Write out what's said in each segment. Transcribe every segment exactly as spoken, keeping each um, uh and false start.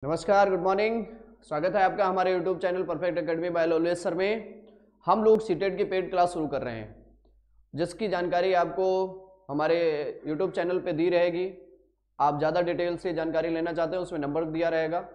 नमस्कार, good morning. स्वागत है आपका हमारे YouTube channel perfect academy by Loveless sir में। हम लोग सीटेट की पेड क्लास शुरू कर रहे हैं, जिसकी जानकारी आपको हमारे यूट्यूब चैनल पे दी रहेगी। आप ज़्यादा डिटेल से जानकारी लेना चाहते हैं, उसमें नंबर दिया रहेगा,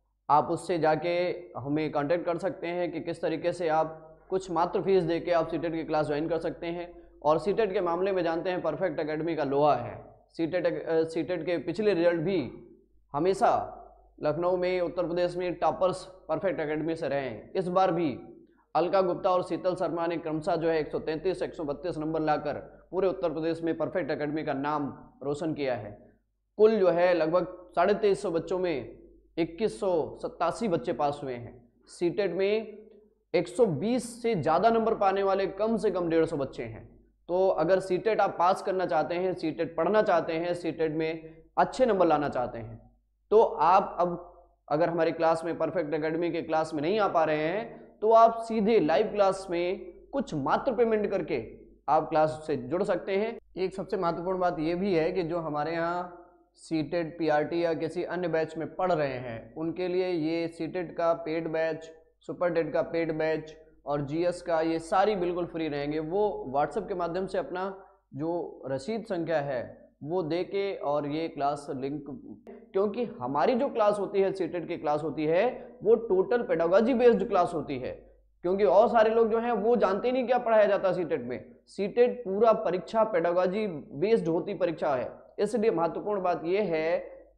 आप उससे जाके हमें कांटेक्ट कर सकते हैं कि किस तरीके से आप कुछ मात्र फीस दे के आप सीटेट की क्लास ज्वाइन कर सकते हैं। और सीटेट के मामले में जानते हैं परफेक्ट एकेडमी का लोहा है। सीटेट सीटेट के पिछले रिजल्ट भी हमेशा लखनऊ में, उत्तर प्रदेश में टॉपर्स परफेक्ट एकेडमी से रहे हैं। इस बार भी अलका गुप्ता और शीतल शर्मा ने क्रमशः जो है एक सौ तैंतीस एक सौ बत्तीस नंबर लाकर पूरे उत्तर प्रदेश में परफेक्ट एकेडमी का नाम रोशन किया है। कुल जो है लगभग साढ़े तेईस सौ बच्चों में इक्कीस सौ सत्तासी बच्चे पास हुए हैं। सीटेट में एक सौ बीस से ज़्यादा नंबर पाने वाले कम से कम डेढ़ सौ बच्चे हैं। तो अगर सीटेट आप पास करना चाहते हैं, सीटेट पढ़ना चाहते हैं, सीटेट में अच्छे नंबर लाना चाहते हैं, तो आप अब अगर हमारी क्लास में परफेक्ट एकेडमी के क्लास में नहीं आ पा रहे हैं, तो आप सीधे लाइव क्लास में कुछ मात्र पेमेंट करके आप क्लास से जुड़ सकते हैं। एक सबसे महत्वपूर्ण बात यह भी है कि जो हमारे यहाँ सीटेट, पीआरटी या किसी अन्य बैच में पढ़ रहे हैं, उनके लिए ये सीटेट का पेड बैच, सुपर टेट का पेड बैच और जीएस का ये सारी बिल्कुल फ्री रहेंगे। वो व्हाट्सएप के माध्यम से अपना जो रसीद संख्या है वो दे के और ये क्लास लिंक, क्योंकि हमारी जो क्लास होती है, सीटेट की क्लास होती है, वो टोटल पेडागोजी बेस्ड क्लास होती है। क्योंकि और सारे लोग जो हैं वो जानते नहीं क्या पढ़ाया जाता सीटेट में। सीटेट पूरा परीक्षा पेडागोजी बेस्ड होती परीक्षा है। इसलिए महत्वपूर्ण बात यह है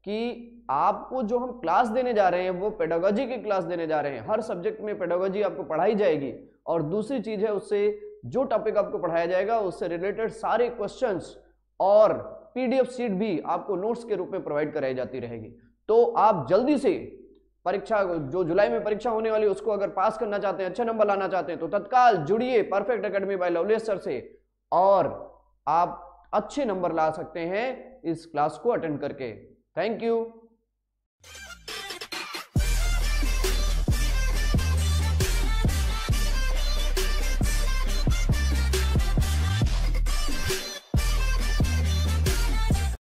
कि आपको जो हम क्लास देने जा रहे हैं वो पेडागोजी की क्लास देने जा रहे हैं। हर सब्जेक्ट में पेडागोजी आपको पढ़ाई जाएगी। और दूसरी चीज है, उससे जो टॉपिक आपको पढ़ाया जाएगा उससे रिलेटेड सारे क्वेश्चंस और पीडीएफ सीट भी आपको नोट्स के रूप में प्रोवाइड कराई जाती रहेगी। तो आप जल्दी से परीक्षा, जो जुलाई में परीक्षा होने वाली, उसको अगर पास करना चाहते हैं, अच्छे नंबर लाना चाहते हैं, तो तत्काल जुड़िए perfect academy by Loveless sir से और आप अच्छे नंबर ला सकते हैं इस क्लास को अटेंड करके। Thank you.